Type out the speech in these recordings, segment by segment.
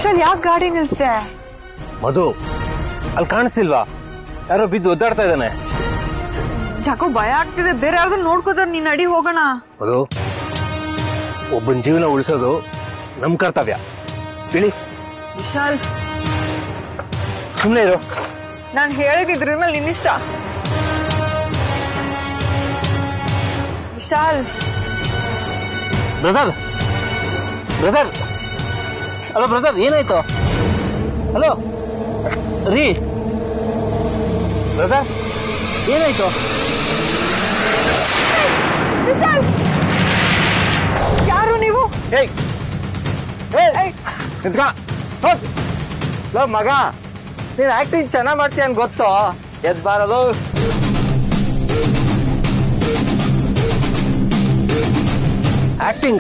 ವಿಶಾಲ್ ಯಾಕೆ ಗಾಡಿ ನಿಲ್ಸ್ದೆ? ಮಧು ಅಲ್ಲಿ ಕಾಣಿಸ್ತಿಲ್ವಾ? ಯಾರೋ ಬಿದ್ದು ಒದ್ದಾಡ್ತಾ ಇದ್ದಾನೆ. ಯಾಕೋ ಭಯ ಆಗ್ತಿದೆ. ಬೇರೆ ಯಾರ್ದು ನೋಡ್ಕೋತಾರ. ನೀನ್ ಅಡಿ ಹೋಗೋಣ. ಮಧು, ಒಬ್ಬನ ಜೀವನ ಉಳಿಸೋದು ನಮ್ ಕರ್ತವ್ಯ. ಇಳಿ. ವಿಶಾಲ್ ಸುಮ್ಮನೆ ಇರು. ನಾನ್ ಹೇಳಿದ್ರ ಮೇಲೆ ನಿನ್ನಿಷ್ಟ. Vishal. Brother brother, hello brother, ಏನಾಯ್ತು? ಹಲೋ ರೀ ಬ್ರದರ್, ಏನಾಯ್ತು? ವಿಶಾಲ್, ಯಾರು ನೀವು? ಮಗ, ನೀನ್ ಆಕ್ಟಿಂಗ್ ಚೆನ್ನಾಗ್ ಮಾಡ್ತೀಯ ಅಂತ ಗೊತ್ತು. ಎದ್ ಬಾರದು. ಆಕ್ಟಿಂಗ?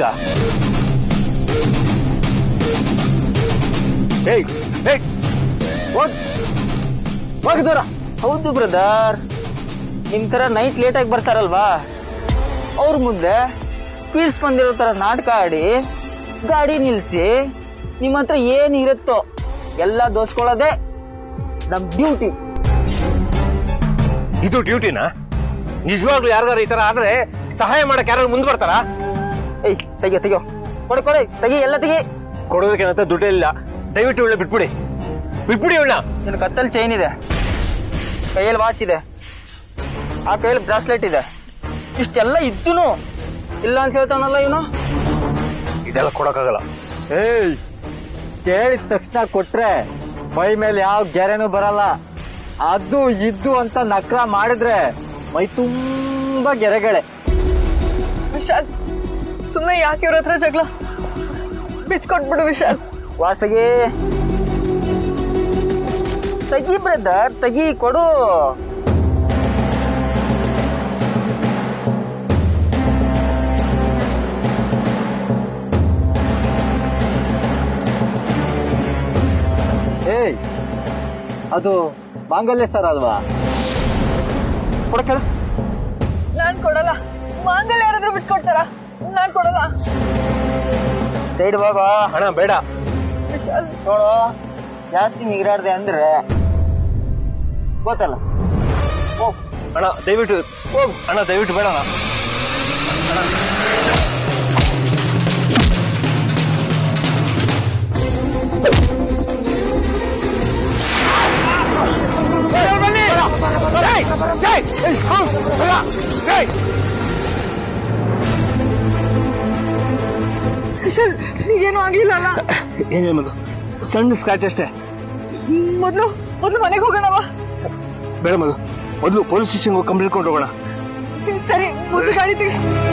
ಹೋಗಿ ದೂರ. ಹೌದು ಬ್ರದರ್, ನಿಮ್ ತರ ನೈಟ್ ಲೇಟ್ ಆಗಿ ಬರ್ತಾರಲ್ವಾ, ಅವ್ರ ಮುಂದೆ ಸ್ಪೀಡ್ಸ್ ಬಂದಿರೋ ತರ ನಾಟಕ ಆಡಿ ಗಾಡಿ ನಿಲ್ಸಿ ನಿಮ್ಮ ಹತ್ರ ಏನ್ ಇರುತ್ತೋ ಎಲ್ಲ ದೋಸ್ಕೊಳ್ಳೋದೇ ನಮ್ ಡ್ಯೂಟಿ. ಇದು ಡ್ಯೂಟಿನಾ? ನಿಜವಾಗ್ಲೂ ಯಾರಿಗಾರು ಈ ತರ ಆದ್ರೆ ಸಹಾಯ ಮಾಡಕ್ ಯಾರು ಮುಂದ್ ಬರ್ತಾರ? ಏಯ್ ತೆಗಿಯೋ ತೆಗಿಯೋ, ಕೊಡೆ ತೆಗಿ, ಎಲ್ಲ ತೆಗಿ. ಕೊಡೋದಕ್ಕೇನಂತ ದುಡ್ಡೇ ಇಲ್ಲ. ದಯವಿಟ್ಟು ಇವಳ ಬಿಟ್ಬಿಡಿ, ಬಿಟ್ಬಿಡಿ ಇವಳ. ನಿನ್ನ ಕತ್ತಲ್ಲಿ ಚೈನ್ ಇದೆ, ಕೈಯಲ್ಲಿ ವಾಚ್ ಇದೆ, ಆ ಕೈಯಲ್ಲಿ ಬ್ರಾಸ್ಲೆಟ್ ಇದೆ. ಇಷ್ಟೆಲ್ಲ ಇದ್ದೂನು ಇಲ್ಲ ಅಂತ ಹೇಳ್ತಾನಲ್ಲ ಇವನು. ಇದೆಲ್ಲ ಕೊಡಕ್ಕಾಗಲ್ಲ. ಏಯ್, ಕೇಳಿದ ತಕ್ಷಣ ಕೊಟ್ರೆ ಮೈ ಮೇಲೆ ಯಾವ ಗೆರೆನೂ ಬರಲ್ಲ. ಅದು ಇದ್ದು ಅಂತ ನಕ್ರ ಮಾಡಿದ್ರೆ ಮೈ ತುಂಬಾ ಗೆರೆಗಳೇ. ವಿಶಾಲ್, ಸುಮ್ಮನೆ ಯಾಕೆ ಇವ್ರ ಹತ್ರ ಜಗಳ? ಬಿಚ್ಕೊಟ್ಬಿಡು ವಿಶಾಲ್. ವಾಸ್ ತೆಗಿ ಬ್ರದರ್, ತೆಗಿ, ಕೊಡು. ಏಯ್, ಅದು ಮಾಂಗಲ್ಯ ಸರ್ ಅಲ್ವಾ? ಕೊಡಕ್ಕೆ ನಾನ್ ಕೊಡಲ್ಲ. ಮಾಂಗಲ್ಯ ಯಾರಾದ್ರೂ ಬಿಟ್ಕೊಡ್ತಾರ? ನಾನ್ ಕೊಡಲ್ಲ. ಸೈಡ್ ಬಾಬಾ. ಹಣ ಬೇಡ. ವಿಶಾಲ್ ನೋಡು, ಜಾಸ್ತಿ ನಿಗರಾಡ್ದೆ ಅಂದ್ರೆ ಗೊತ್ತಲ್ಲ. ಹೋಗ್ ಅಣ್ಣ ದಯವಿಟ್ಟು, ಹೋಗ್ ಅಣ್ಣ ದಯವಿಟ್ಟು ಬೇಡ ಅಣ್ಣ. ವಿಶಾಲ್, ನೀಗೇನು ಆಗ್ಲಿಲ್ಲ ಅಲ್ಲ? ಏನೇನು ಸಣ್ಣ ಸ್ಕ್ರಾಚ್ ಅಷ್ಟೇ. ಮೊದ್ಲು ಮನೆಗೆ ಹೋಗೋಣವಾ? ಬೇಡ ಮಧು, ಮೊದಲು ಪೊಲೀಸ್ ಸ್ಟೇಷನ್ಗೆ ಹೋಗಿ ಕಂಪ್ಲೇಂಟ್ ಕೊಂಡು ಹೋಗೋಣ. ಸರಿ, ಮೊದಲು ಗಾಡಿ ತೆಗಿ.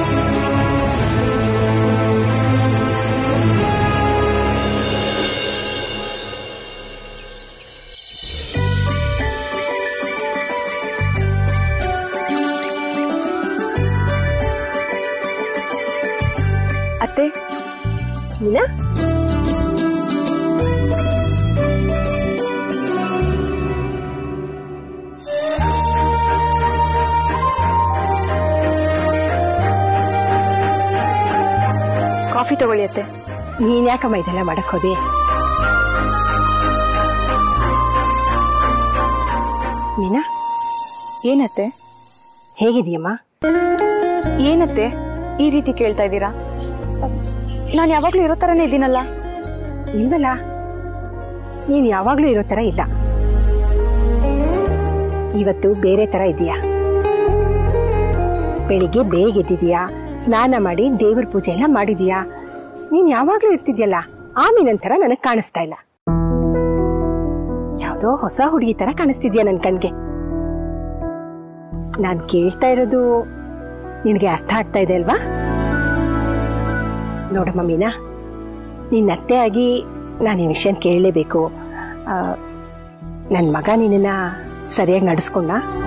ಅತ್ತೆ, ಮೀನಾ, ಕಾಫಿ ತಗೊಳ್ಳಿ ಅತ್ತೆ. ನೀನ್ ಯಾಕಮ್ಮ ಇದೆಲ್ಲ ಮಾಡಕ್ ಹೋದೆ? ಮೀನಾ, ಏನತ್ತೆ? ಹೇಗಿದೀಯಮ್ಮ? ಏನತ್ತೆ ಈ ರೀತಿ ಕೇಳ್ತಾ ಇದ್ದೀರಾ? ನಾನು ಯಾವಾಗ್ಲೂ ಇರೋ ತರನೇ ಇದ್ದೀನಲ್ಲ. ಇಲ್ವಲ್ಲ, ನೀನ್ ಯಾವಾಗ್ಲೂ ಇರೋ ತರ ಇಲ್ಲ. ಇವತ್ತು ಬೇರೆ ತರ ಇದೀಯಾ. ಬೆಳಿಗ್ಗೆ ಬೇಗ ಎದ್ದಿದೀಯಾ, ಸ್ನಾನ ಮಾಡಿ ದೇವ್ರ ಪೂಜೆ ಎಲ್ಲ ಮಾಡಿದೀಯಾ. ನೀನ್ ಯಾವಾಗ್ಲೂ ಇರ್ತಿದ್ಯಲ್ಲ, ಆಮೇನಂತರ ನನಗ್ ಕಾಣಿಸ್ತಾ ಇಲ್ಲ. ಯಾವ್ದೋ ಹೊಸ ಹುಡುಗಿ ತರ ಕಾಣಿಸ್ತಿದ್ಯಾ ನನ್ ಕಣ್ಗೆ. ನಾನ್ ಕೇಳ್ತಾ ಇರೋದು ನಿನ್ಗೆ ಅರ್ಥ ಆಗ್ತಾ ಇದೆ ಅಲ್ವಾ? ನೋಡಮ್ಮ ಮೀನಾ, ನಿನ್ನ ಅತ್ತೆ ಆಗಿ ನಾನು ಈ ವಿಷಯ ಕೇಳಲೇಬೇಕು. ನನ್ನ ಮಗ ನಿನ್ನ ಸರಿಯಾಗಿ ನಡೆಸ್ಕೊಂಡ?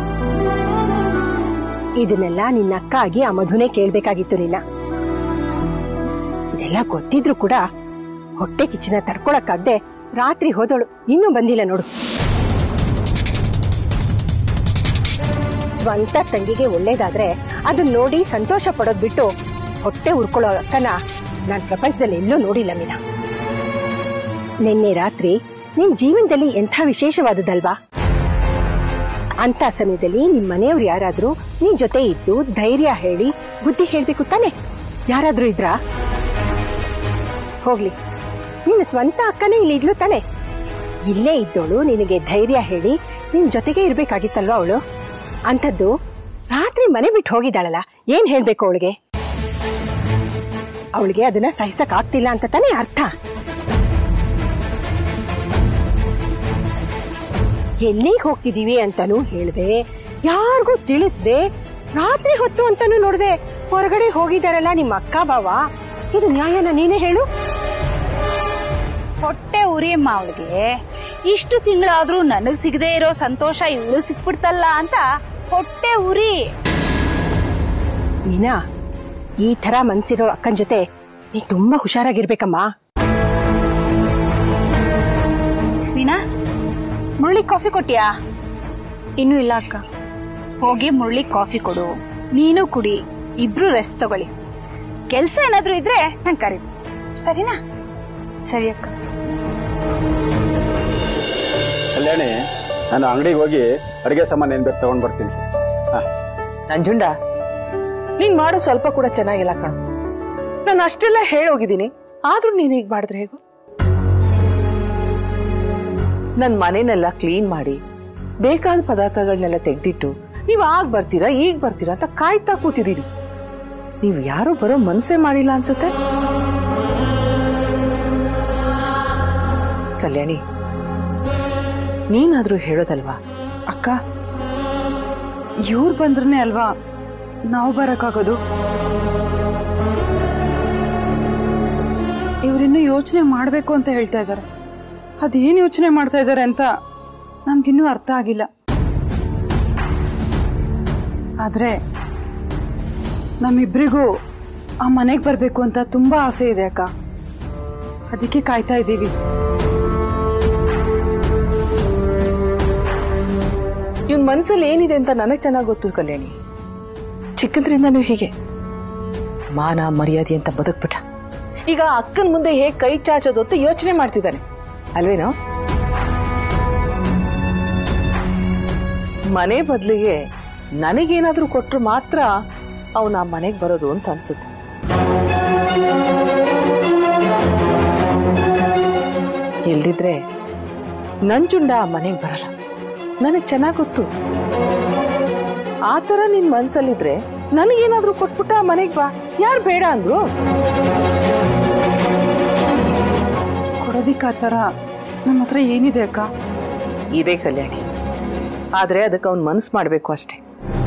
ಇದನ್ನೆಲ್ಲ ನಿನ್ನ ಅಕ್ಕ ಆಗಿ ಆ ಮಧುನೇ ಕೇಳ್ಬೇಕಾಗಿತ್ತು ನಿನ್ನ. ಇದೆಲ್ಲ ಗೊತ್ತಿದ್ರು ಕೂಡ ಹೊಟ್ಟೆ ಕಿಚ್ಚನ ತಡ್ಕೊಳಕ್ಕಾಗ್ದೆ ರಾತ್ರಿ ಹೋದಳು, ಇನ್ನೂ ಬಂದಿಲ್ಲ ನೋಡು. ಸ್ವಂತ ತಂಗಿಗೆ ಒಳ್ಳೇದಾದ್ರೆ ಅದನ್ನ ನೋಡಿ ಸಂತೋಷ ಪಡೋದ್ ಬಿಟ್ಟು ಹೊಟ್ಟೆ ಉರ್ಕೊಳ್ಳೋ ಅಕ್ಕನ ನಾನ್ ಪ್ರಪಂಚದಲ್ಲಿ ಎಲ್ಲೂ ನೋಡಿಲ್ಲ ಮೀನಾ. ನಿನ್ನೆ ರಾತ್ರಿ ನಿನ್ ಜೀವನದಲ್ಲಿ ಎಂಥ ವಿಶೇಷವಾದದಲ್ವಾ? ಅಂತ ಸಮಯದಲ್ಲಿ ನಿಮ್ ಮನೆಯವ್ರು ಯಾರಾದ್ರೂ ನಿನ್ ಜೊತೆ ಇದ್ದು ಧೈರ್ಯ ಹೇಳಿ ಬುದ್ಧಿ ಹೇಳ್ಬೇಕು ತಾನೆ? ಯಾರಾದ್ರೂ ಇದ್ರಾ? ಹೋಗ್ಲಿ, ನಿನ್ನ ಸ್ವಂತ ಅಕ್ಕನೇ ಇಲ್ಲಿ ಇದ್ಲು ತಾನೆ? ಇಲ್ಲೇ ಇದ್ದೋಳು ನಿನಗೆ ಧೈರ್ಯ ಹೇಳಿ ನಿನ್ ಜೊತೆಗೆ ಇರ್ಬೇಕಾಗಿತ್ತಲ್ವಾ ಅವಳು? ಅಂಥದ್ದು ರಾತ್ರಿ ಮನೆ ಬಿಟ್ಟು ಹೋಗಿದ್ದಾಳಲ್ಲ, ಏನ್ ಹೇಳ್ಬೇಕು ಅವಳಿಗೆ? ಅವಳಿಗೆ ಅದನ್ನ ಸಹಿಸಕ್ ಆಗ್ತಿಲ್ಲ ಅಂತ ತಾನೇ ಅರ್ಥ. ಎಲ್ಲಿಗೆ ಹೋಗ್ತಿದೀವಿ ಅಂತಾನೂ ಹೇಳ್ದೆ, ಯಾರಿಗೂ ತಿಳಿಸ್ದೆ, ರಾತ್ರಿ ಹೊತ್ತು ಅಂತಾನೂ ನೋಡ್ದೆ ಹೊರಗಡೆ ಹೋಗಿದಾರಲ್ಲ ನಿಮ್ಮ ಅಕ್ಕ ಬಾವ. ಇದು ನ್ಯಾಯನ? ನೀನೇ ಹೇಳು. ಹೊಟ್ಟೆ ಉರಿಯಮ್ಮ ಅವಳಿಗೆ. ಇಷ್ಟು ತಿಂಗಳಾದ್ರೂ ನನಗ್ ಸಿಗದೆ ಇರೋ ಸಂತೋಷ ಇವಳು ಸಿಕ್ಬಿಡ್ತಲ್ಲ ಅಂತ ಹೊಟ್ಟೆ ಉರಿ. ಮೀನಾ, ಈ ತರ ಮನ್ಸಿರೋ ಅಕ್ಕನ ಜೊತೆ ನೀ ತುಂಬಾ ಹುಷಾರಾಗಿರ್ಬೇಕಮ್ಮ. ಮೀನಾ, ಮುರಳಿ ಕಾಫಿ ಕೊಟ್ಟಿಯಾ? ಇನ್ನೂ ಇಲ್ಲ ಅಕ್ಕ. ಹೋಗಿ ಮುರಳಿ ಕಾಫಿ ಕೊಡು, ನೀನು ಕುಡಿ, ಇಬ್ರು ರೆಸ್ಟ್ ತಗೊಳ್ಳಿ. ಕೆಲ್ಸ ಏನಾದ್ರೂ ಇದ್ರೆ ನಂಗೆ ಕರೀರಿ, ಸರಿನಾ? ಸರಿ ಅಕ್ಕ. ಕಲ್ಯಾಣಿ, ನಾನು ಅಂಗಡಿಗೆ ಹೋಗಿ ಅಡಿಗೆ ಸಾಮಾನು ಏನ್ ಬೇಕು ತಗೊಂಡ್ ಬರ್ತೀನಿ. ನಂಜುಂಡ, ನೀನ್ ಮಾಡೋ ಸ್ವಲ್ಪ ಕೂಡ ಚೆನ್ನಾಗಿಲ್ಲ ಕಣು. ನಾನು ಅಷ್ಟೆಲ್ಲ ಹೇಳೋಗಿದ್ದೀನಿ, ಆದ್ರೂ ನೀನ್ ಹೀಗ್ ಮಾಡಿದ್ರೆ ಹೇಗೋ? ನನ್ ಮನೆನೆಲ್ಲ ಕ್ಲೀನ್ ಮಾಡಿ ಬೇಕಾದ ಪದಾರ್ಥಗಳನ್ನೆಲ್ಲ ತೆಗ್ದಿಟ್ಟು ನೀವ್ ಆಗ್ ಬರ್ತೀರಾ ಈಗ ಬರ್ತೀರಾ ಅಂತ ಕಾಯ್ತಾ ಕೂತಿದೀನಿ. ನೀವ್ ಯಾರು ಬರೋ ಮನ್ಸೇ ಮಾಡಿಲ್ಲ ಅನ್ಸುತ್ತೆ. ಕಲ್ಯಾಣಿ, ನೀನಾದ್ರೂ ಹೇಳೋದಲ್ವಾ? ಅಕ್ಕ, ಇವ್ರು ಬಂದ್ರೆ ಅಲ್ವಾ ನಾವು ಬರಕ್ಕಾಗೋದು? ಇವ್ರಿನ್ನೂ ಯೋಚನೆ ಮಾಡ್ಬೇಕು ಅಂತ ಹೇಳ್ತಾ ಇದ್ದಾರೆ. ಅದೇನ್ ಯೋಚನೆ ಮಾಡ್ತಾ ಇದ್ದಾರೆ ಅಂತ ನಮ್ಗಿನ್ನೂ ಅರ್ಥ ಆಗಿಲ್ಲ. ಆದ್ರೆ ನಮ್ಮಿಬ್ರಿಗೂ ಆ ಮನೆಗೆ ಬರ್ಬೇಕು ಅಂತ ತುಂಬಾ ಆಸೆ ಇದೆ ಅಕ್ಕ. ಅದಕ್ಕೆ ಕಾಯ್ತಾ ಇದ್ದೀವಿ. ಇವನ್ ಮನ್ಸಲ್ಲಿ ಏನಿದೆ ಅಂತ ನನಗ್ ಚೆನ್ನಾಗ್ ಗೊತ್ತು ಕಲ್ಯಾಣಿ. ಚಿಕ್ಕದ್ರಿಂದನೂ ಹೀಗೆ ಮಾನ ಮರ್ಯಾದೆ ಅಂತ ಬದುಕ್ಬಿಟ್ಟ. ಈಗ ಅಕ್ಕನ ಮುಂದೆ ಹೇಗ್ ಕೈ ಚಾಚೋದು ಅಂತ ಯೋಚನೆ ಮಾಡ್ತಿದ್ದಾನೆ ಅಲ್ವೇನೋ? ಮನೆ ಬದ್ಲಿಗೆ ನನಗೇನಾದ್ರೂ ಕೊಟ್ರು ಮಾತ್ರ ಅವನ ಮನೆಗ್ ಬರೋದು ಅಂತ ಅನ್ಸುತ್ತೆ. ಇಲ್ದಿದ್ರೆ ನಂಜುಂಡ ಮನೆಗ್ ಬರಲ್ಲ. ನನಗ್ ಚೆನ್ನಾಗ್ ಗೊತ್ತು. ಆತರ ನಿನ್ ಮನ್ಸಲ್ಲಿದ್ರೆ ನನಗೇನಾದ್ರೂ ಕೊಟ್ಬಿಟ್ಟ ಮನೆಗ್ ಬಾ, ಯಾರು ಬೇಡ ಅಂದ್ರು? ಕೊಡೋದಿಕ್ಕ ಆ ಥರ ನಮ್ಮ ಹತ್ರ ಏನಿದೆ ಅಕ್ಕ? ಇದೇ ಕಲ್ಯಾಣಿ, ಆದ್ರೆ ಅದಕ್ಕೆ ಅವ್ನ್ ಮನ್ಸ್ ಮಾಡ್ಬೇಕು ಅಷ್ಟೇ.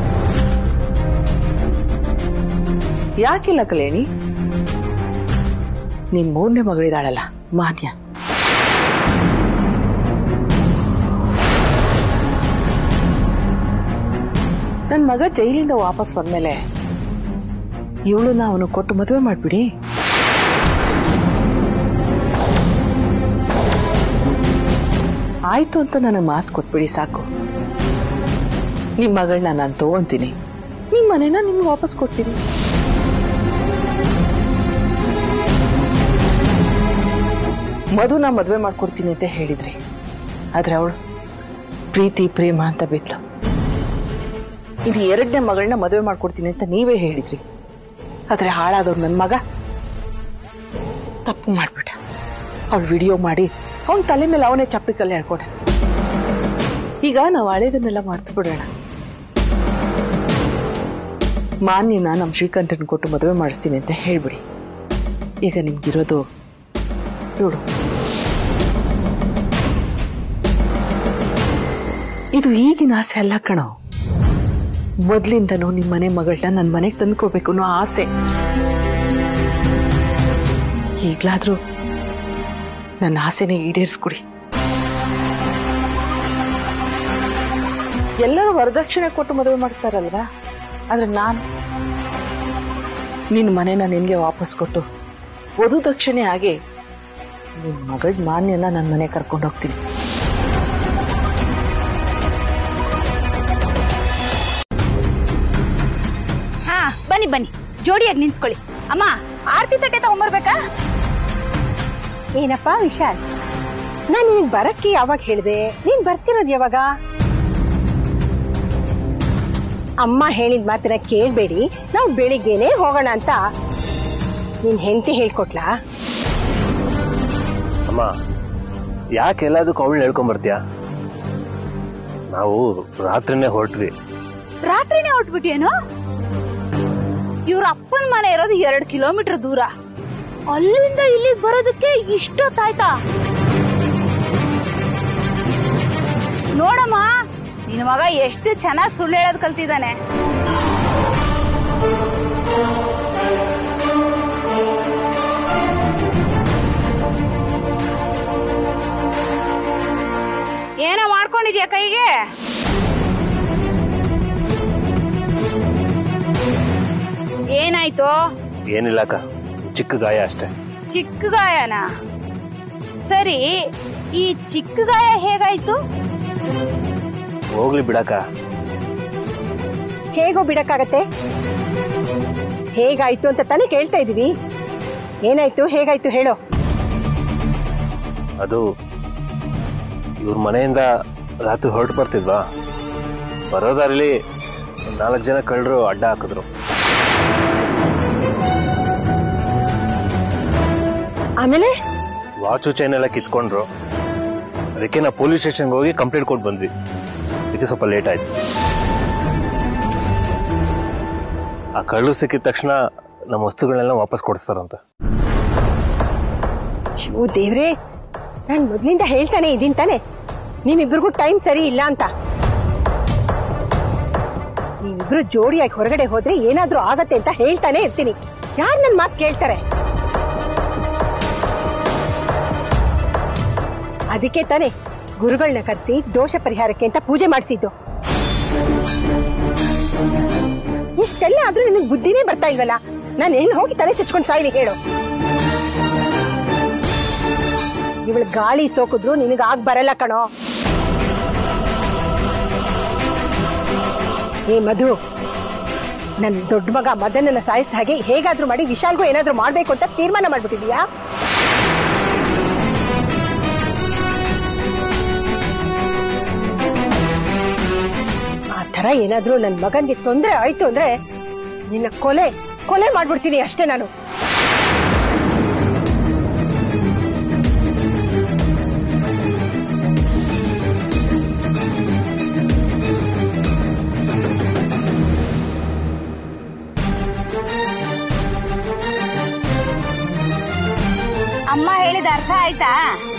ಯಾಕಿಲ್ಲ ಕಲ್ಯಾಣಿ? ನಿನ್ 3ನೇ ಮಗಳಿದಾಳಲ್ಲ ಮಾನ್ಯ, ನನ್ ಮಗ ಜೈಲಿಂದ ವಾಪಸ್ ಬಂದ್ಮೇಲೆ ಇವಳನ್ನ ಅವನು ಕೊಟ್ಟು ಮದುವೆ ಮಾಡ್ಬಿಡಿ. ಆಯ್ತು ಅಂತ ನನಗೆ ಮಾತು ಕೊಟ್ಬಿಡಿ ಸಾಕು. ನಿಮ್ ಮಗಳನ್ನ ನಾನು ತಗೊಂತೀನಿ, ನಿಮ್ ಮನೇನ ನಿಮ್ಗೆ ವಾಪಸ್ ಕೊಡ್ತೀನಿ. ಮಧುನ ಮದುವೆ ಮಾಡ್ಕೊಡ್ತೀನಿ ಅಂತ ಹೇಳಿದ್ರಿ, ಆದ್ರೆ ಅವಳು ಪ್ರೀತಿ ಪ್ರೇಮ ಅಂತ ಬಿದ್ಲು. ಇನ್ನು 2ನೇ ಮಗಳನ್ನ ಮದುವೆ ಮಾಡ್ಕೊಡ್ತೀನಿ ಅಂತ ನೀವೇ ಹೇಳಿದ್ರಿ, ಆದ್ರೆ ಹಾಳಾದವ್ರು ನನ್ನ ಮಗ ತಪ್ಪು ಮಾಡ್ಬಿಟ್ಟ. ಅವಳು ವಿಡಿಯೋ ಮಾಡಿ ಅವನ ತಲೆ ಮೇಲೆ ಅವನೇ ಚಪ್ಪಲಿ ಕಲ್ಲು ಹೇಳ್ಕೊಡ. ಈಗ ನಾವು ಹಳೇದನ್ನೆಲ್ಲ ಮರ್ತು ಬಿಡೋಣ. ಮಾನ್ಯನ ನಮ್ಮ ಶ್ರೀಕಂಠನ್ ಕೊಟ್ಟು ಮದುವೆ ಮಾಡಿಸ್ತೀನಿ ಅಂತ ಹೇಳ್ಬಿಡಿ. ಈಗ ನಿಮ್ಗಿರೋದು ಇವಳು. ಇದು ಈಗಿನ ಆಸೆ ಅಲ್ಲ ಕಣೋ, ಮೊದ್ಲಿಂದನೂ ನಿಮ್ಮ ಮನೆ ಮಗಳನ್ನ ನನ್ನ ಮನೆಗೆ ತಂದ್ಕೊಡ್ಬೇಕು ಅನ್ನೋ ಆಸೆ. ಈಗ್ಲಾದ್ರೂ ನನ್ನ ಆಸೆನೇ ಈಡೇರಿಸ್ಕೊಡಿ. ಎಲ್ಲರೂ ವರದಕ್ಷಿಣೆ ಕೊಟ್ಟು ಮದುವೆ ಮಾಡ್ತಾರಲ್ವಾ, ಆದ್ರೆ ನಾನು ನಿನ್ನ ಮನೆನ ನಿನ್ಗೆ ವಾಪಸ್ ಕೊಟ್ಟು ವಧು ದಕ್ಷಿಣೆ ಆಗಿ ನಿನ್ನ ಮಗಳ ಮಾನ್ಯನ ನನ್ನ ಮನೆ ಕರ್ಕೊಂಡು ಹೋಗ್ತೀನಿ. ಹಾ, ಬನ್ನಿ ಬನ್ನಿ, ಜೋಡಿಯಾಗಿ ನಿಂತ್ಕೊಳ್ಳಿ. ಅಮ್ಮ, ಆರತಿ ತಟ್ಟೆ ತಗೊಂಬರ್ಬೇಕಾ? ಏನಪ್ಪಾ ವಿಶಾಲ್, ನಾನ್ ನಿನಗ್ ಬರಕ್ಕೆ ಯಾವಾಗ ಹೇಳಿದೆ? ನೀನ್ ಬರ್ತಿರೋದ್ ಯಾವಾಗ? ಅಮ್ಮ ಹೇಳಿದ ಮಾತನ್ನ ಕೇಳ್ಬೇಡಿ, ನಾವು ಬೆಳಿಗ್ಗೆನೆ ಹೋಗೋಣ ಅಂತ ನಿನ್ ಹೆಂಡತಿ ಹೇಳ್ಕೊಟ್ಲಾ? ಅಮ್ಮ, ಯಾಕೆ ಎಲ್ಲದಕ್ಕೂ ಅವಳು ಹೇಳ್ಕೊಂಡ್ ಬರ್ತೀಯ? ನಾವು ರಾತ್ರಿನೇ ಹೊರಟ್ವಿ. ರಾತ್ರಿನೇ ಹೊರಟ್ಬಿಟ್ಟೇನು? ಇವ್ರ ಅಪ್ಪನ ಮನೆ ಇರೋದು 2 ಕಿಲೋಮೀಟರ್ ದೂರ. ಅಲ್ಲಿಂದ ಇಲ್ಲಿಗೆ ಬರೋದಕ್ಕೆ ಇಷ್ಟೊತ್ತಾಯ್ತಾ? ನೋಡಮ್ಮ, ನಿನ್ ಮಗ ಎಷ್ಟು ಚೆನ್ನಾಗಿ ಸುಳ್ಳು ಹೇಳೋದ್ ಕಲ್ತಿದ್ದಾನೆ. ಏನೋ ಮಾಡ್ಕೊಂಡಿದ್ಯಾ ಕೈಗೆ? ಏನಾಯ್ತು? ಏನಿಲ್ಲ ಅಕ್ಕ, ಚಿಕ್ಕ ಗಾಯ ಅಷ್ಟೇ. ಚಿಕ್ಕ ಗಾಯನ? ಸರಿ, ಈ ಚಿಕ್ಕ ಗಾಯ ಹೇಗಾಯ್ತು? ಹೋಗ್ಲಿ ಬಿಡಕ್ಕ. ಹೇಗೋ ಬಿಡಕ್ಕಾಗತ್ತೆ? ಹೇಗಾಯ್ತು ಅಂತ ತಾನೇ ಕೇಳ್ತಾ ಇದೀವಿ. ಏನಾಯ್ತು, ಹೇಗಾಯ್ತು ಹೇಳೋ. ಅದು ಇವ್ರ ಮನೆಯಿಂದ ರಾತ್ರಿ ಹೊರಟು ಬರ್ತಿದ್ವಾ, ಬರೋದಾರಲ್ಲಿ 4 ಜನ ಕಳ್ಳರು ಅಡ್ಡ ಹಾಕಿದ್ರು. ಆಮೇಲೆ ವಾಚು ಚೈನ್ ಎಲ್ಲ ಕಿತ್ಕೊಂಡ್ರು. ಅದಕ್ಕೆ ನಾವು ಪೊಲೀಸ್ ಸ್ಟೇಷನ್ಗೆ ಹೋಗಿ ಕಂಪ್ಲೇಂಟ್ ಕೊಟ್ಟು ಬಂದ್ವಿ. ಅದಕ್ಕೆ ಸ್ವಲ್ಪ ಲೇಟ್ ಆಯ್ತು. ಆ ಕಳ್ಳು ಸಿಕ್ಕಿದ ತಕ್ಷಣ ನಮ್ಮ ವಸ್ತುಗಳನ್ನೆಲ್ಲ ವಾಪಸ್ ಕೊಡಿಸ್ತಾರಂತ. ಶಿವು ದೇವ್ರೆ, ನಾನ್ ಮೊದ್ಲಿಂದ ಹೇಳ್ತಾನೆ ಇದೀನಿ ತಾನೆ, ನಿಮ್ಮಿಬ್ರಿಗೂ ಟೈಮ್ ಸರಿ ಇಲ್ಲ ಅಂತ. ನೀವಿಬ್ರು ಜೋಡಿಯಾಗಿ ಹೊರಗಡೆ ಹೋದ್ರೆ ಏನಾದ್ರೂ ಆಗತ್ತೆ ಅಂತ ಹೇಳ್ತಾನೆ ಇರ್ತೀನಿ. ಯಾರು ನನ್ ಮಾತು ಕೇಳ್ತಾರೆ? ಅದಕ್ಕೆ ತಾನೆ ಗುರುಗಳನ್ನ ಕರೆಸಿ ದೋಷ ಪರಿಹಾರಕ್ಕೆ ಅಂತ ಪೂಜೆ ಮಾಡಿಸಿದ್ದು. ಇಷ್ಟೆಲ್ಲ ಆದ್ರೂ ನಿನಗೆ ಬುದ್ಧಿನೇ ಬರ್ತಾ ಇಲ್ವಲ್ಲ? ನಾನು ಎಲ್ಲಿ ಹೋಗಿ ತಲೆ ಚಚ್ಕೊಂಡು ಸಾಯ್ಲಿ ಹೇಳು? ಇವಳು ಗಾಳಿ ಸೋಕಿದ್ರು ನಿನಗೆ ಆಗ್ ಬರಲ್ಲ ಕಣೋ. ಏ ಮಧು, ನನ್ ದೊಡ್ಡ ಮಗ ಮದನನ್ನ ಸಾಯಿಸಿದ ಹಾಗೆ ಹೇಗಾದ್ರೂ ಮಾಡಿ ವಿಶಾಲ್ಗೂ ಏನಾದ್ರೂ ಮಾಡ್ಬೇಕು ಅಂತ ತೀರ್ಮಾನ ಮಾಡ್ಬಿಟ್ಟಿದೀಯಾ? ಆ ತರ ಏನಾದ್ರೂ ನನ್ ಮಗನ್ಗೆ ತೊಂದರೆ ಆಯ್ತು ಅಂದ್ರೆ ನಿನ್ನ ಕೊಲೆ ಮಾಡ್ಬಿಡ್ತೀನಿ ಅಷ್ಟೇ ನಾನು. ಅಮ್ಮ ಹೇಳಿದ ಅರ್ಥ ಆಯ್ತಾ?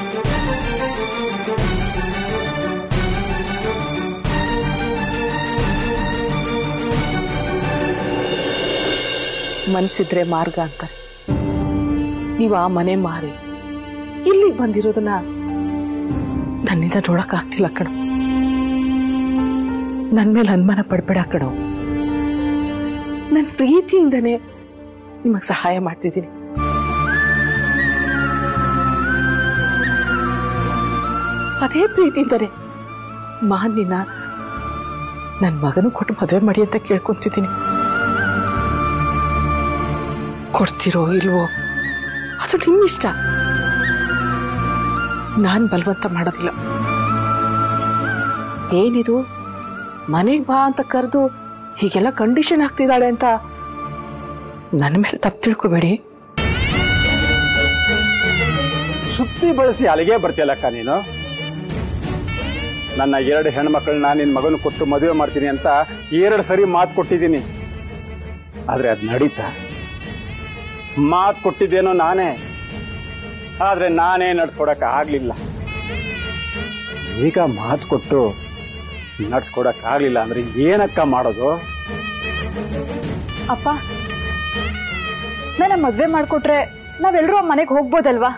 ಮನ್ಸಿದ್ರೆ ಮಾರ್ಗ ಅಂತಾರೆ. ನೀವು ಆ ಮನೆ ಮಾರಿ ಇಲ್ಲಿಗೆ ಬಂದಿರೋದನ್ನ ನನ್ನಿಂದ ನೋಡಕ್ ಆಗ್ತಿಲ್ಲ ಕಣೋ. ನನ್ ಮೇಲೆ ಅನುಮಾನ ಪಡ್ಬೇಡ ಕಣೋ. ನನ್ ಪ್ರೀತಿಯಿಂದನೇ ನಿಮಗ್ ಸಹಾಯ ಮಾಡ್ತಿದ್ದೀನಿ. ಅದೇ ಪ್ರೀತಿಯಿಂದನೇ ಮಾನ್ಯನ ನನ್ ಮಗನು ಕೊಟ್ಟು ಮದುವೆ ಮಾಡಿ ಅಂತ ಕೇಳ್ಕೊಂತಿದ್ದೀನಿ. ಕೊಡ್ತಿರೋ ಇಲ್ವೋ ಅದು ನಿಮ್ಮಿಷ್ಟ. ನಾನ್ ಬಲವಂತ ಮಾಡೋದಿಲ್ಲ. ಏನಿದು ಮನೆಗೆ ಬಾ ಅಂತ ಕರೆದು ಹೀಗೆಲ್ಲ ಕಂಡೀಷನ್ ಹಾಕ್ತಿದ್ದಾಳೆ ಅಂತ ನನ್ನ ಮೇಲೆ ತಪ್ಪು ತಿಳ್ಕೊಬೇಡಿ. ಸುತ್ತಿ ಬಳಸಿ ಅಲ್ಲಿಗೆ ಬರ್ತೀಯಲ್ಲಕ್ಕ ನೀನು. ನನ್ನ 2 ಹೆಣ್ಮಕ್ಳನ್ನ ನಿನ್ನ ಮಗನ ಕೊಟ್ಟು ಮದುವೆ ಮಾಡ್ತೀನಿ ಅಂತ 2 ಸರಿ ಮಾತು ಕೊಟ್ಟಿದ್ದೀನಿ. ಆದ್ರೆ ಅದು ನಡೀತಾ? ಮಾತು ಕೊಟ್ಟಿದ್ದೇನೋ ನಾನೇ, ಆದ್ರೆ ನಾನೇ ನಡ್ಸ್ಕೊಡಕ್ ಆಗ್ಲಿಲ್ಲ. ಈಗ ಮಾತು ಕೊಟ್ಟು ನಡ್ಸ್ಕೊಡಕ್ ಆಗ್ಲಿಲ್ಲ ಅಂದ್ರೆ ಏನಕ್ಕ ಮಾಡೋದು? ಅಪ್ಪ, ನನ್ನ ಮದ್ವೆ ಮಾಡ್ಕೊಟ್ರೆ ನಾವೆಲ್ಲರೂ ಆ ಮನೆಗೆ ಹೋಗ್ಬೋದಲ್ವಾ?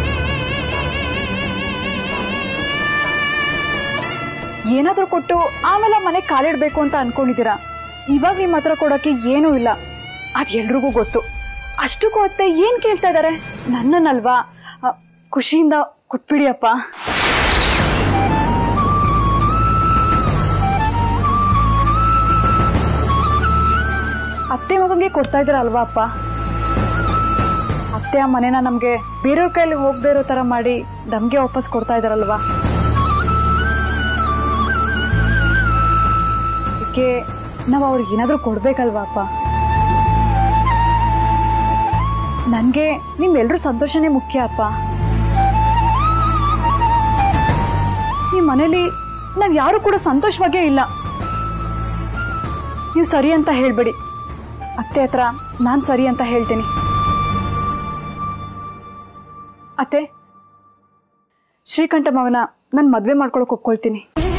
ಏನಾದ್ರೂ ಕೊಟ್ಟು ಆಮೇಲೆ ಮನೆ ಕಾಲಿಡ್ಬೇಕು ಅಂತ ಅನ್ಕೊಂಡಿದ್ದೀರಾ. ಇವಾಗ ನಿಮ್ಮ ಹತ್ರ ಕೊಡಕ್ಕೆ ಏನೂ ಇಲ್ಲ, ಅದ್ ಎಲ್ರಿಗೂ ಗೊತ್ತು. ಅಷ್ಟಕ್ಕೂ ಅತ್ತೆ ಏನ್ ಕೇಳ್ತಾ ಇದಾರೆ? ನನ್ನನ್ನಲ್ವಾ? ಖುಷಿಯಿಂದ ಕೊಟ್ಬಿಡಿ ಅಪ್ಪ. ಅತ್ತೆ ಮಗಂಗೆ ಕೊಡ್ತಾ ಇದಾರ ಅಲ್ವಾ ಅಪ್ಪ? ಆ ಅತ್ತೆ ಆ ಮನೆನ ನಮ್ಗೆ ಬೇರೆಯವ್ರ ಕೈಯಲ್ಲಿ ಹೋಗದೆ ಇರೋ ತರ ಮಾಡಿ ನಮ್ಗೆ ವಾಪಸ್ ಕೊಡ್ತಾ ಇದಾರಲ್ವಾ. ಅದಕ್ಕೆ ನಾವು ಅವ್ರಿಗೆ ಏನಾದ್ರೂ ಕೊಡ್ಬೇಕಲ್ವಾ ಅಪ್ಪ. ನನ್ಗೆ ನಿಮ್ಮೆಲ್ರೂ ಸಂತೋಷನೇ ಮುಖ್ಯ ಅಪ್ಪ. ಈ ಮನೇಲಿ ನಾವ್ ಯಾರು ಕೂಡ ಸಂತೋಷವಾಗೇ ಇಲ್ಲ. ನೀವು ಸರಿ ಅಂತ ಹೇಳ್ಬೇಡಿ, ಅತ್ತೆ ಹತ್ರ ನಾನ್ ಸರಿ ಅಂತ ಹೇಳ್ತೀನಿ. ಅತ್ತೆ, ಶ್ರೀಕಂಠ ಮಗನ ನಾನು ಮದ್ವೆ ಮಾಡ್ಕೊಳಕ್ ಒಪ್ಕೊಳ್ತೀನಿ.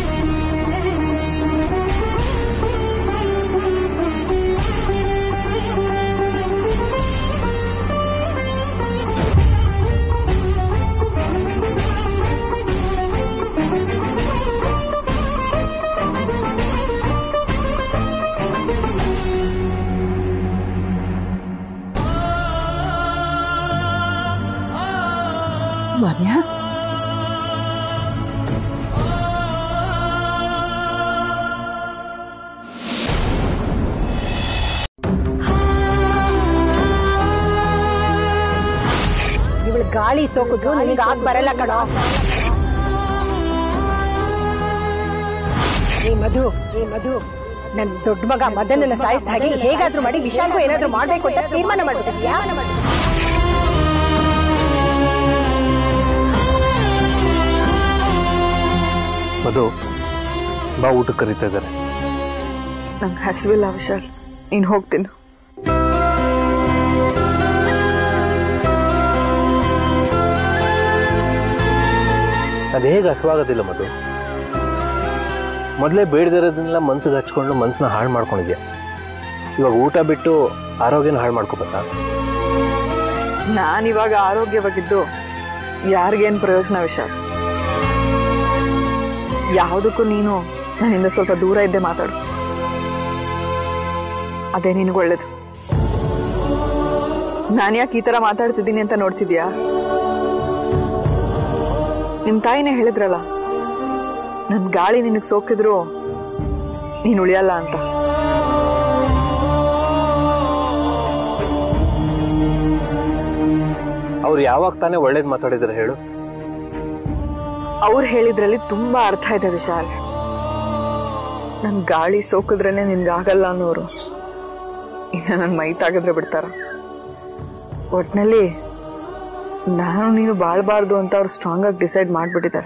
ಮಾನ್ಯ, ಇವಳು ಗಾಳಿ ಸೋಕಿದ್ರು ನನಗೆ ಆಗ ಬರಲ್ಲ ಕಣೋ. ಈ ಮಧು ನನ್ ದೊಡ್ಡ ಮಗ ಮದನೆಲ್ಲ ಸಾಯಿಸ್ದ ಹಾಗೆ ಹೇಗಾದ್ರೂ ಮಾಡಿ ವಿಶಾಲ್ಗೂ ಏನಾದ್ರೂ ಮಾಡ್ಬೇಕು ಅಂತ ತೀರ್ಮಾನ ಮಾಡ್ಬಿಟ್ಟಿದ್ಯಾ? ಮಧು, ಬಾ ಊಟಕ್ಕೆ ಕರೀತಾ ಇದ್ದಾರೆ. ನಂಗೆ ಹಸಿವಿಲ್ಲ ವಿಶಾಲ್, ನೀನ್ ಹೋಗ್ತೀನಿ. ಅದು ಹೇಗೆ ಹಸುವಾಗೋದಿಲ್ಲ ಮಧು? ಮೊದಲೇ ಬೇಡದಿರೋದನ್ನೆಲ್ಲ ಮನ್ಸಿಗೆ ಹಚ್ಕೊಂಡು ಮನ್ಸನ್ನ ಹಾಳು ಮಾಡ್ಕೊಂಡಿದ್ಯಾ. ಇವಾಗ ಊಟ ಬಿಟ್ಟು ಆರೋಗ್ಯನ ಹಾಳು ಮಾಡ್ಕೋಬೇಕಾ? ನಾನಿವಾಗ ಆರೋಗ್ಯವಾಗಿದ್ದು ಯಾರಿಗೇನು ಪ್ರಯೋಜನ ವಿಶಾಲ್? ಯಾವುದಕ್ಕೂ ನೀನು ನನ್ನಿಂದ ಸ್ವಲ್ಪ ದೂರ ಇದ್ದೆ ಮಾತಾಡು, ಅದೇ ನಿನಗೆ ಒಳ್ಳೇದು. ನಾನು ಯಾಕೆ ಈ ತರ ಮಾತಾಡ್ತಿದ್ದೀನಿ ಅಂತ ನೋಡ್ತಿದ್ಯಾ? ನಿಮ್ ತಾಯಿನೇ ಹೇಳಿದ್ರಲ್ಲ, ನನ್ ಗಾಳಿ ನಿನಗ್ ಸೋಕಿದ್ರು ನೀನ್ ಉಳಿಯಲ್ಲ ಅಂತ. ಅವ್ರು ಯಾವಾಗ ತಾನೇ ಒಳ್ಳೇದ್ ಮಾತಾಡಿದ್ರೆ ಹೇಳು? ಅವ್ರು ಹೇಳಿದ್ರಲ್ಲಿ ತುಂಬಾ ಅರ್ಥ ಇದೆ ವಿಶಾಲ್. ನನ್ ಗಾಳಿ ಸೋಕಿದ್ರೇನೆ ನಿನ್ಗಾಗಲ್ಲ ಅನ್ನೋರು ಇನ್ನ ನನ್ ಮೈ ತಾಗಿದ್ರೆ ಬಿಡ್ತಾರ? ಒಟ್ನಲ್ಲಿ ನಾನು ನೀನು ಬಾಳ್ಬಾರ್ದು ಅಂತ ಅವ್ರು ಸ್ಟ್ರಾಂಗ್ ಆಗಿ ಡಿಸೈಡ್ ಮಾಡ್ಬಿಟ್ಟಿದ್ದಾರೆ.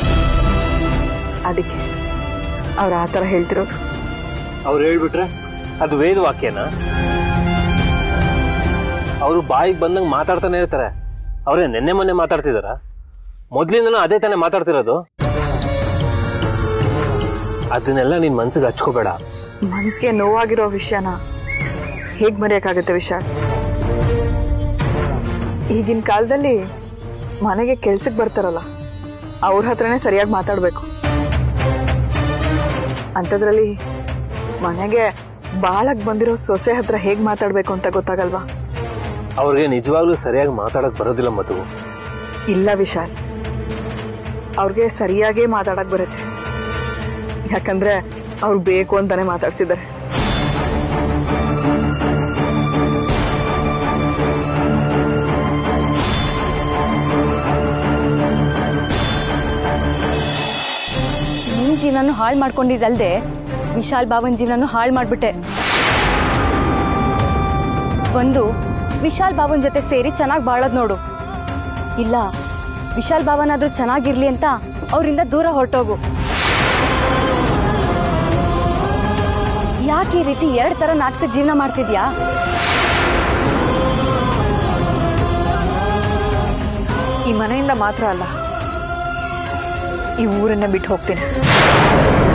ಅದಕ್ಕೆ ಅವ್ರು ಆ ತರ ಹೇಳ್ತಿರೋದು. ಅವ್ರು ಹೇಳ್ಬಿಟ್ರೆ ಅದು ವೇದ ವಾಕ್ಯನಾ? ಅವರು ಬಾಯಿಗೆ ಬಂದಂಗೆ ಮಾತಾಡ್ತಾನೆ ಇರ್ತಾರೆ. ಅವ್ರೇ ನೆನ್ನೆ ಮೊನ್ನೆ ಮಾತಾಡ್ತಿದಾರ? ಮೊದ್ಲಿಂದನೂ ಅದೇ ತಾನೇ ಮಾತಾಡ್ತಿರೋದು. ಅದನ್ನೆಲ್ಲ ನೀನ್ ಮನ್ಸಿಗೆ ಹಚ್ಕೋಬೇಡ. ಮನ್ಸಿಗೆ ನೋವಾಗಿರೋ ವಿಷಯನ ಹೇಗ್ ಮರೆಯಕ್ಕಾಗತ್ತೆ ವಿಶಾಲ್? ಈಗಿನ ಕಾಲದಲ್ಲಿ ಮನೆಗೆ ಕೆಲ್ಸಕ್ಕೆ ಬರ್ತಾರಲ್ಲ, ಅವ್ರ ಹತ್ರನೇ ಸರಿಯಾಗಿ ಮಾತಾಡ್ಬೇಕು. ಅಂಥದ್ರಲ್ಲಿ ಮನೆಗೆ ಬಾಳಕ್ ಬಂದಿರೋ ಸೊಸೆ ಹತ್ರ ಹೇಗ್ ಮಾತಾಡ್ಬೇಕು ಅಂತ ಗೊತ್ತಾಗಲ್ವಾ? ಅವ್ರಿಗೆ ನಿಜವಾಗ್ಲೂ ಸರಿಯಾಗಿ ಮಾತಾಡಕ್ ಬರೋದಿಲ್ಲ ಮಧು. ಇಲ್ಲ ವಿಶಾಲ್, ಅವ್ರಿಗೆ ಸರಿಯಾಗೇ ಮಾತಾಡಕ್ ಬರುತ್ತೆ. ಯಾಕಂದ್ರೆ ಅವ್ರು ಬೇಕು ಅಂತಾನೆ ಮಾತಾಡ್ತಿದ್ದಾರೆ. ನಿನ್ ಜೀವನನು ಹಾಳು ಮಾಡ್ಕೊಂಡಿದ್ದಲ್ದೆ ವಿಶಾಲ್ ಬಾಬನ್ ಜೀವನನು ಹಾಳು ಮಾಡ್ಬಿಟ್ಟೆ. ಒಂದು ವಿಶಾಲ್ ಬಾಬನ್ ಜೊತೆ ಸೇರಿ ಚೆನ್ನಾಗಿ ಬಾಳೋದ್ ನೋಡು, ಇಲ್ಲ ವಿಶಾಲ್ ಬಾಬನಾದ್ರೂ ಚೆನ್ನಾಗಿರ್ಲಿ ಅಂತ ಅವರಿಂದ ದೂರ ಹೊರಟೋಗು. ಯಾಕೆ ಈ ರೀತಿ 2 ತರ ನಾಟಕ ಜೀವನ ಮಾಡ್ತಿದ್ಯಾ? ಈ ಮನೆಯಿಂದ ಮಾತ್ರ ಅಲ್ಲ, ಈ ಊರನ್ನ ಬಿಟ್ಟು ಹೋಗ್ತೀನಿ.